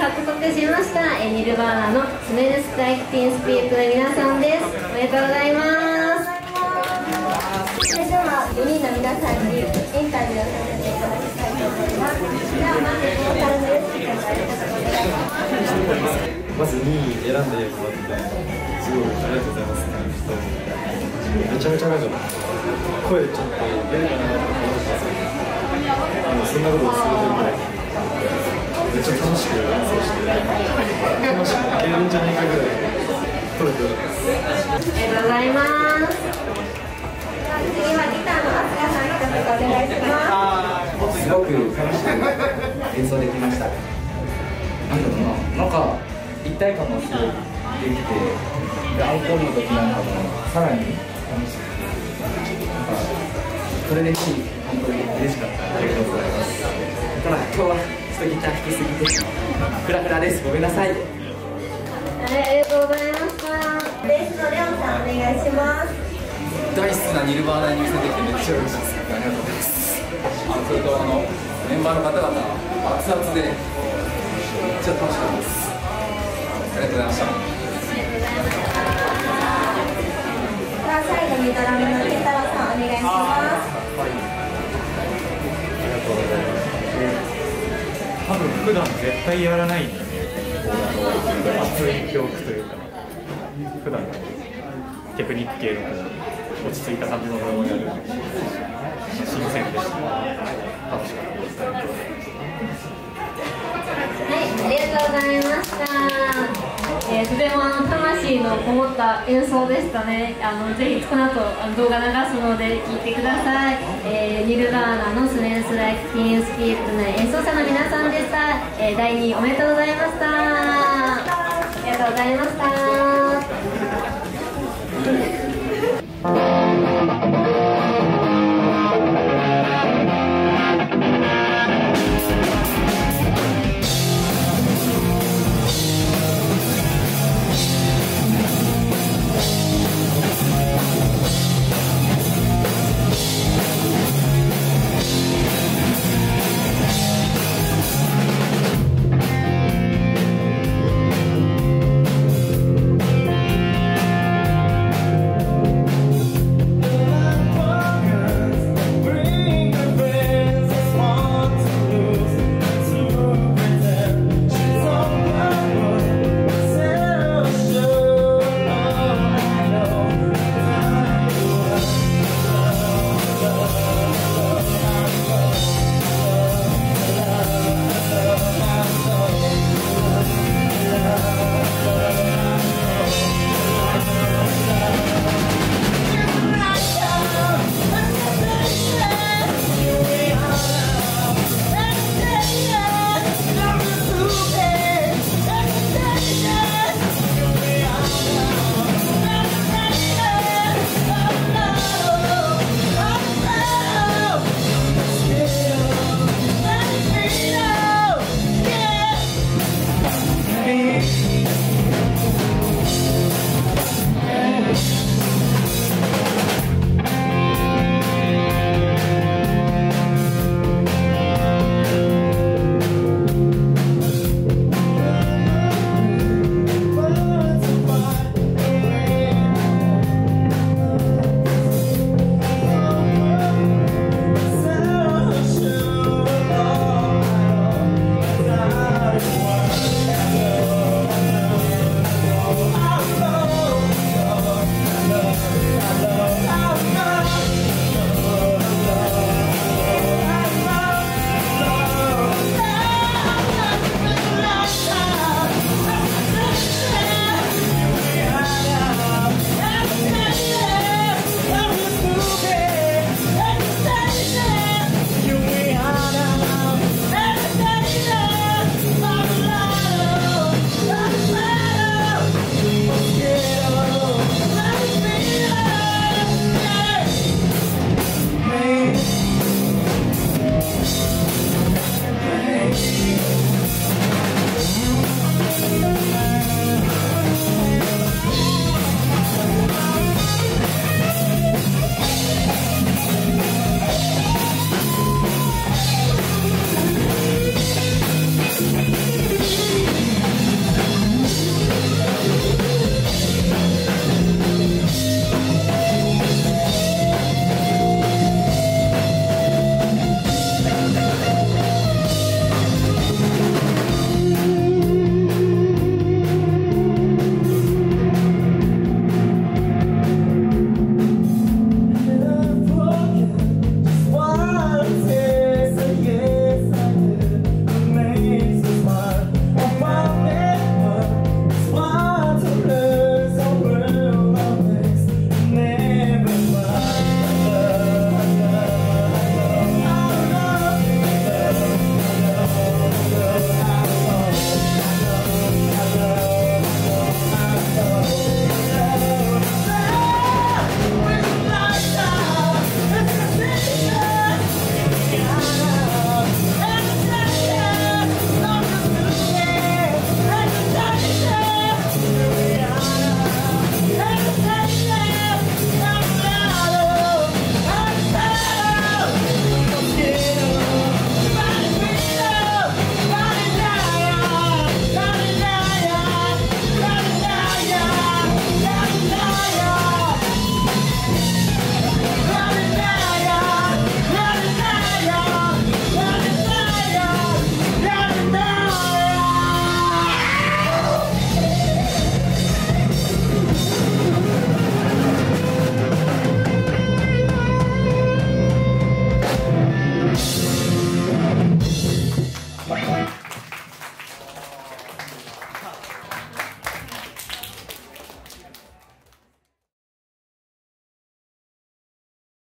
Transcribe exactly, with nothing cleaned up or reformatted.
獲得しました、えー、ニルバーナのスメルスライクティーンスピリットの皆さんです。おめでとうございます。 それではよにんの皆さんにインタビューをさせていただきたいと思います。ではまずボーカルのエスキ君から一言お願いします。 まずにい選んでもらってすごいありがとうございますって人めちゃめちゃなんか声ちょっと出るかなと思ったんですけど、あのそんなことをするとぐらいめっちゃ楽しく演奏して楽しくいけるんじゃないかぐらい撮れてよかったです。 ありがとうございます。 次はギターの飛鳥さん一言お願いします。 すごく楽しく演奏できました。なんだろうな、なんか一体感がすごいできて、でアンコールの時なんかもさらに楽しくて、なんかそれでし本当に嬉しかった。ありがとうございます。ただ今日はちょっとギター弾きすぎてフラフラです。ごめんなさい。 はい、ありがとうございました。 ベースのレオンさんお願いします。 大好きなニルバーナに見せてきてめっちゃ嬉しいです。ありがとうございます。あのそれとあのメンバーの方々熱々でめっちゃ楽しかったです。ありがとうございました。 では最後にドラムの健太郎さんお願いします。 はい、ありがとうございます。多分普段絶対やらないんで、熱い曲というか普段テクニック系の落ち着いた感じのドラマをやる新鮮でした。楽しかったです。 はい、ありがとうございました。えー、とてもあの魂のこもった演奏でしたね。あのぜひこの後あの動画流すので聴いてください。えー、ニルバーナのスメルスライクティーンスピリットの演奏者の皆さんでした。えー、だいにおめでとうございました。ありがとうございました。